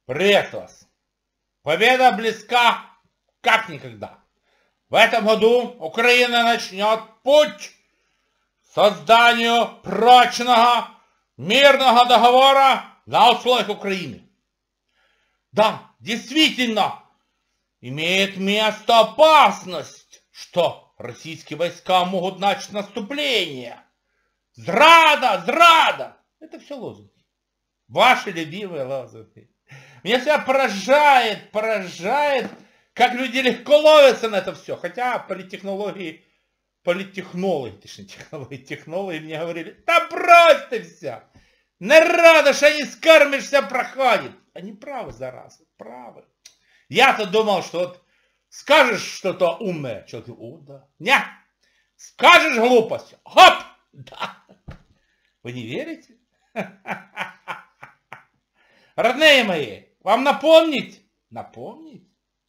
Приветствую вас. Победа близка как никогда. В этом году Украина начнет путь к созданию прочного мирного договора на условиях Украины. Да, действительно, имеет место опасность, что российские войска могут начать наступление. Зрада! Это все лозунги. Ваши любимые лозунги. Меня всегда поражает, как люди легко ловятся на это все. Хотя технологии мне говорили, да брось ты все. Народа, что не скормишься, проходит. Они правы, зараза, правы. Я-то думал, что вот скажешь что-то умное, что ты, да. Не, скажешь глупость, хоп, да. Вы не верите? Родные мои, вам напомнить? Напомнить?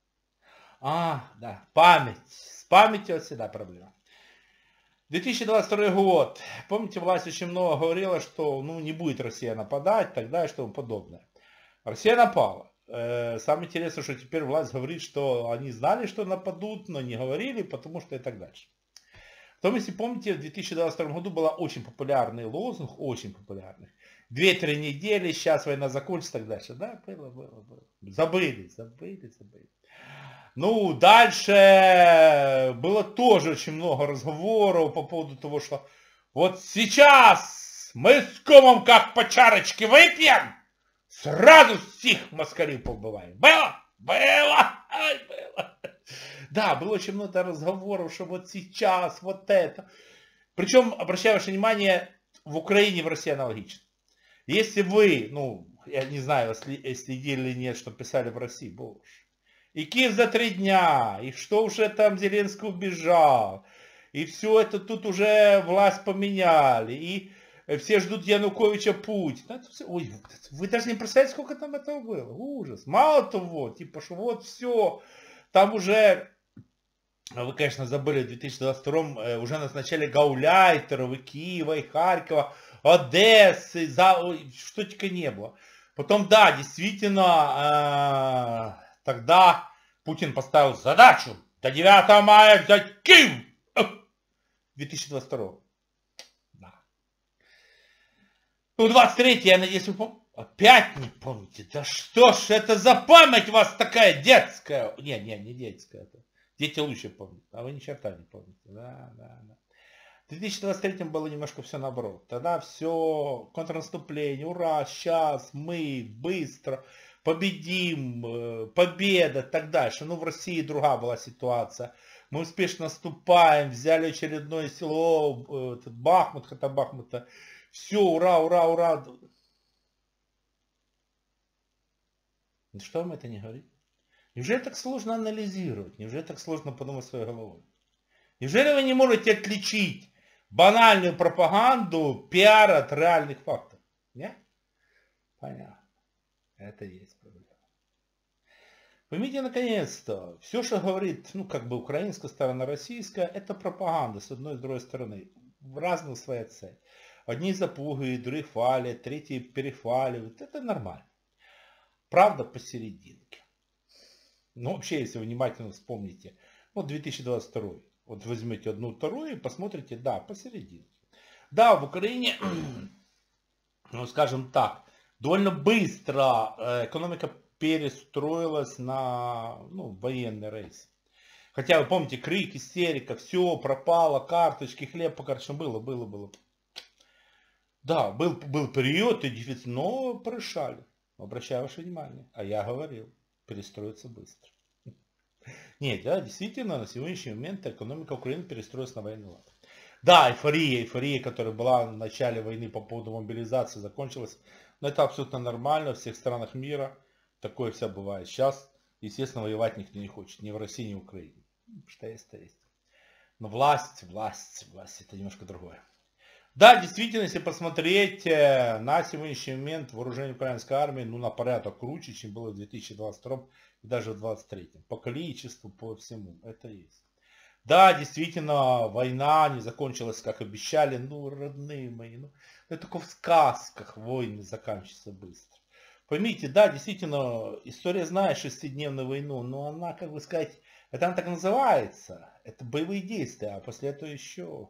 Да, память. С памятью всегда проблема. 2022 год. Помните, власть очень много говорила, что не будет Россия нападать, так далее, и тому подобное. Россия напала. Самое интересное, что теперь власть говорит, что они знали, что нападут, но не говорили, потому что и так дальше. Потом, если помните, в 2022 году был очень популярный лозунг, очень популярный. 2-3 недели, сейчас война закончится и так дальше. Да, было. Забыли. Дальше было тоже очень много разговоров по поводу того, что вот сейчас мы с кумом как по чарочке выпьем, сразу всех москалей побываем. Было. Да, было очень много разговоров, что вот сейчас, вот это. Причем, обращаю ваше внимание, в Украине и в России аналогично. Если вы, я не знаю, следили или нет, что писали в России, боже. И Киев за 3 дня, и что уже там Зеленский убежал, и все это тут уже власть поменяли, и все ждут Януковича Путина. Ой, вы даже не представляете, сколько там этого было. Ужас. Мало того, типа, что вот все, там уже, вы, конечно, забыли, в 2022 уже назначали гауляйтеров и Киева, и Харькова, Одессы, что только не было. Потом, да, действительно, тогда Путин поставил задачу до 9 мая взять Киев. 2022. Да. 23, я надеюсь, вы помните. Опять не помните. Да что ж это за память у вас такая детская? Не детская. Дети лучше помнят, а вы ни черта не помните. Да. В 2023 было немножко все наоборот. Тогда все, контрнаступление, ура, сейчас, мы, быстро, победим, победа и так дальше. В России другая была ситуация. Мы успешно наступаем, взяли очередное село, Бахмут, Бахмута. Все, ура. Что вам это не говорит? Неужели так сложно анализировать? Неужели так сложно подумать своей головой? Неужели вы не можете отличить банальную пропаганду, пиар от реальных фактов? Нет? Понятно. Это и есть проблема. Поймите, наконец-то, все, что говорит, украинская сторона, российская, это пропаганда с одной и с другой стороны. В разную своя цель. Одни запугивают, другие хвалят, третьи перехваливают. Это нормально. Правда посерединке. Вообще, если вы внимательно вспомните, 2022. Вот возьмете одну вторую и посмотрите, да, посередине. Да, в Украине, скажем так, довольно быстро экономика перестроилась на военный рейс. Хотя вы помните, крик, истерика, все пропало, карточки, хлеб по карточкам, было. Да, был период и дефицит, но порешали. Обращаю ваше внимание. А я говорил, перестроиться быстро. Нет, да, действительно, на сегодняшний момент экономика Украины перестроилась на военный лад. Да, эйфория, которая была в начале войны по поводу мобилизации, закончилась. Но это абсолютно нормально в всех странах мира. Такое все бывает. Сейчас, естественно, воевать никто не хочет. Ни в России, ни в Украине. Что есть, то есть. Но власть, это немножко другое. Да, действительно, если посмотреть на сегодняшний момент вооружение украинской армии, на порядок круче, чем было в 2022 и даже в 2023. По количеству, по всему. Это есть. Да, действительно, война не закончилась, как обещали. Родные мои, это только в сказках войны заканчиваются быстро. Поймите, да, действительно, история знает шестидневную войну, но она, как бы сказать, это она так называется. Это боевые действия, а после этого еще.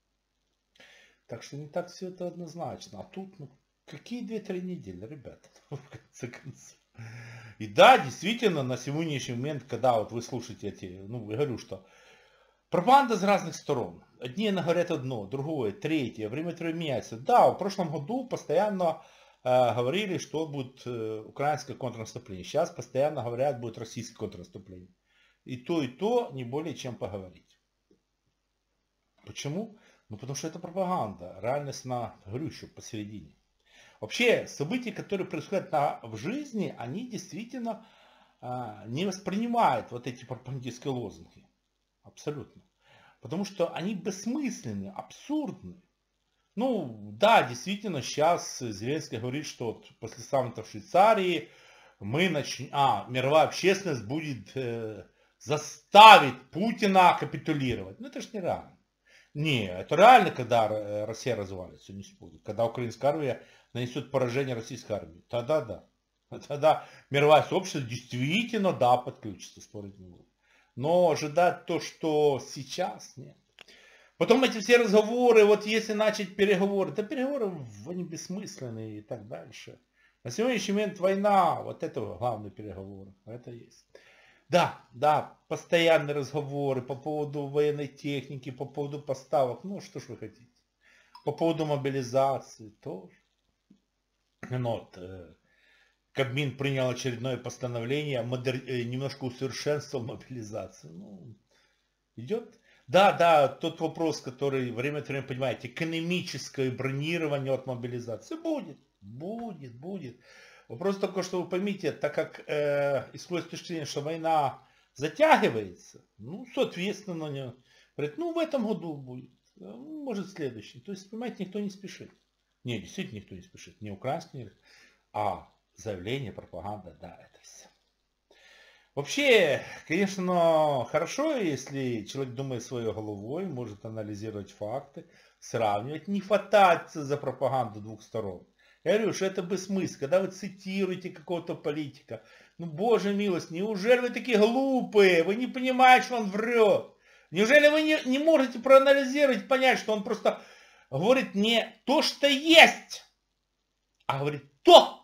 Так что не так все это однозначно. А тут, ну, какие 2-3 недели, ребята, в конце концов. И да, действительно, на сегодняшний момент, когда вот вы слушаете эти, ну, я говорю, что пропаганда с разных сторон. Одни говорят одно, другое, третье, время от времени меняется. Да, в прошлом году постоянно говорили, что будет украинское контрнаступление. Сейчас постоянно говорят, будет российское контрнаступление. И то не более чем поговорить. Почему? Ну, потому что это пропаганда. Реальность, говорю, еще посередине. Вообще, события, которые происходят в жизни, они действительно не воспринимают вот эти пропагандистские лозунги. Абсолютно. Потому что они бессмысленны, абсурдны. Ну, да, действительно, сейчас Зеленский говорит, что вот после саммита в Швейцарии мировая общественность будет заставить Путина капитулировать. Ну, это ж нереально. Не, это реально, когда Россия развалится, не спорю. Когда украинская армия нанесет поражение российской армии. Тогда да. Тогда мировое сообщество действительно, да, подключится, спорить не буду. Но ожидать то, что сейчас, нет. Потом эти все разговоры, вот если начать переговоры, то переговоры, они бессмысленные и так дальше. На сегодняшний момент война, вот это главный переговор, это есть. Да, постоянные разговоры по поводу военной техники, по поводу поставок, ну что ж вы хотите. По поводу мобилизации тоже. Вот, Кабмин принял очередное постановление, немножко усовершенствовал мобилизацию. Ну, идет. Да, тот вопрос, который время от времени, понимаете, экономическое бронирование от мобилизации будет. Вопрос только, что вы поймите, так как исходит точки зрения, что война затягивается, ну, соответственно, говорит, ну, в этом году будет, может, в следующем. То есть, понимаете, никто не спешит. Не, действительно никто не спешит. Не украинский, а заявление, пропаганда, да, это все. Вообще, конечно, хорошо, если человек думает своей головой, может анализировать факты, сравнивать, не хвататься за пропаганду двух сторон. Я говорю, что это бессмысленно. Когда вы цитируете какого-то политика, ну, боже милость, неужели вы такие глупые? Вы не понимаете, что он врет? Неужели вы не можете проанализировать, понять, что он просто говорит не то, что есть, а говорит то,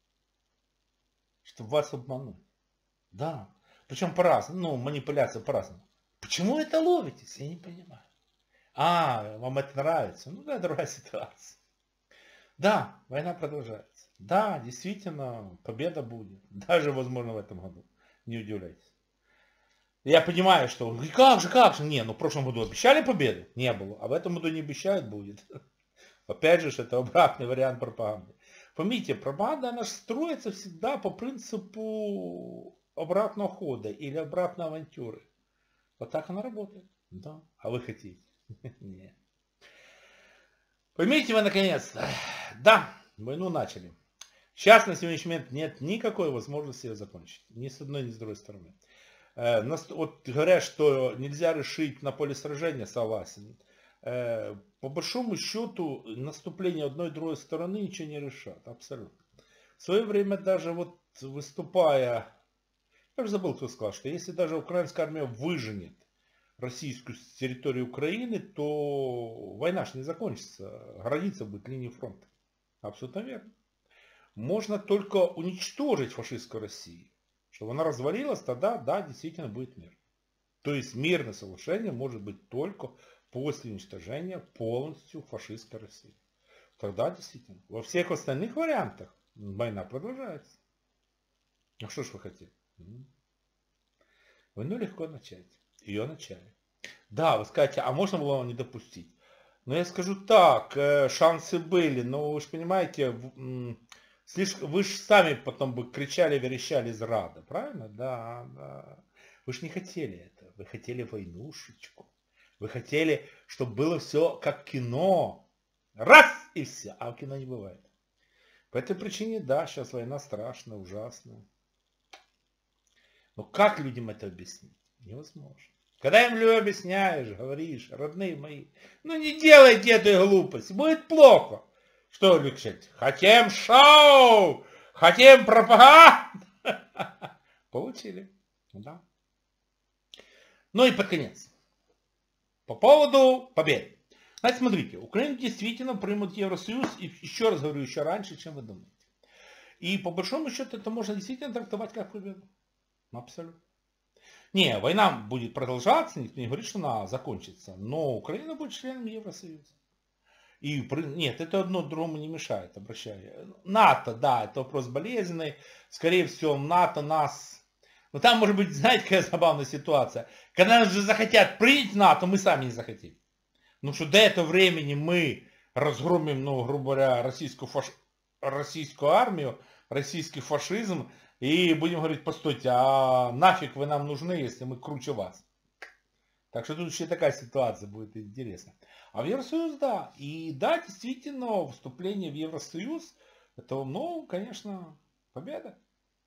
чтобы вас обмануть. Да. Причем по-разному. Ну, манипуляция по-разному. Почему это ловитесь? Я не понимаю. Вам это нравится? Ну да, другая ситуация. Да, война продолжается. Да, действительно, победа будет. Даже, возможно, в этом году. Не удивляйтесь. Я понимаю, что как же. Не, ну в прошлом году обещали победу? Не было. А в этом году не обещают, будет. Опять же, это обратный вариант пропаганды. Поймите, пропаганда, она строится всегда по принципу обратного хода или обратной авантюры. Вот так она работает. Да. А вы хотите? Нет. Поймите вы наконец-то. Да, войну начали. Сейчас на сегодняшний момент нет никакой возможности ее закончить. Ни с одной, ни с другой стороны. Вот говорят, что нельзя решить на поле сражения, согласен. По большому счету наступление одной и другой стороны ничего не решат. Абсолютно. В свое время даже вот выступая, я уже забыл, кто сказал, что если даже украинская армия выженет российскую с территории Украины, то война же не закончится. Граница будет линией фронта. Абсолютно верно. Можно только уничтожить фашистскую Россию. Чтобы она развалилась, тогда, да, действительно будет мир. То есть мирное соглашение может быть только после уничтожения полностью фашистской России. Тогда действительно. Во всех остальных вариантах война продолжается. А что ж вы хотите? Войну легко начать. Ее начали. Да, вы скажете, а можно было не допустить? Но я скажу так, шансы были, но вы же понимаете, вы же сами потом бы кричали, верещали зрада, правильно? Да. Вы же не хотели этого. Вы хотели войнушечку. Вы хотели, чтобы было все как кино. Раз и все. А в кино не бывает. По этой причине, да, сейчас война страшная, ужасная. Но как людям это объяснить? Невозможно. Когда им объясняешь, говоришь, родные мои, ну не делайте этой глупости, будет плохо. Что кричать? Хотим шоу! Хотим пропаганду. Получили. Да. Ну и под конец. По поводу побед. Значит, смотрите, Украину действительно примут Евросоюз, и еще раз говорю, еще раньше, чем вы думаете. И по большому счету это можно действительно трактовать как победу. Абсолютно. Не, война будет продолжаться, никто не говорит, что она закончится, но Украина будет членом Евросоюза. И, нет, это одно другому не мешает, обращаю. НАТО, да, это вопрос болезненный. Скорее всего, НАТО нас... Но там может быть, знаете, какая забавная ситуация. Когда нас же захотят принять НАТО, мы сами не захотим. Ну что до этого времени мы разгромим, ну, грубо говоря, российскую армию, российский фашизм, и будем говорить, постойте, а нафиг вы нам нужны, если мы круче вас? Так что тут еще такая ситуация будет интересна. А в Евросоюз, да. И да, действительно, вступление в Евросоюз, это, ну, конечно, победа.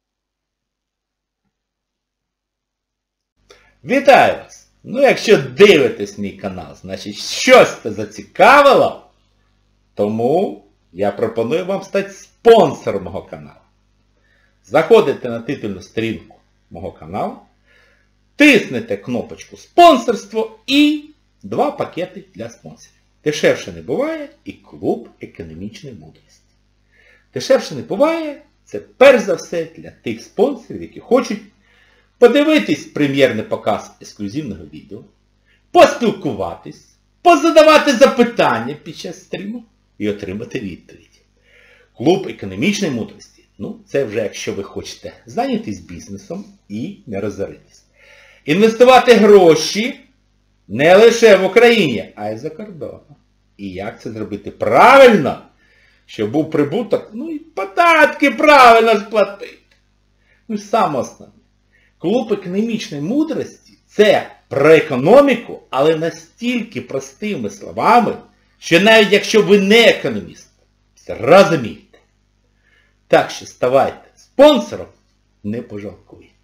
Вітаю вас! Ну, якщо дивитесь мій канал, значить щось це зацікавило, тому я пропоную вам стати спонсором мого каналу. Заходите на титульну сторінку мого каналу, тиснете кнопочку спонсорство і 2 пакети для спонсорів. Дешевше не буває і клуб економічної мудрості. Дешевше не буває, це перш за все для тих спонсорів, які хочуть подивитись прем'єрний показ ексклюзивного відео, поспілкуватись, позадавати запитання під час стріму і отримати відповіді. Клуб економічної мудрості. Ну, це вже якщо ви хочете зайнятися бізнесом і не розоритись. Інвестувати гроші не лише в Україні, а й за кордоном. І як це зробити правильно, щоб був прибуток, ну і податки правильно сплатити. Ну, саме основне. Клуб економічної мудрості – це про економіку, але настільки простими словами, що навіть якщо ви не економіст, розумієте. Так що ставайте спонсором, не пожалкуйте.